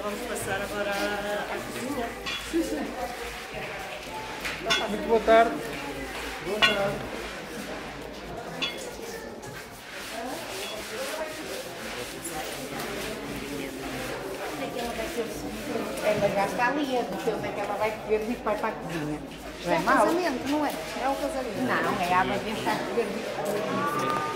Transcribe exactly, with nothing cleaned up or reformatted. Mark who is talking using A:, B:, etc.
A: vamos passar agora à, à cozinha.
B: Sim, sim. Muito boa tarde. Boa tarde.
C: Ela já está ali, a do seu onde é que ela vai comer e vai para a cozinha. Não é
D: É o
C: mau?
D: casamento, não é? É o casamento.
C: Não, é a abadesa a comer.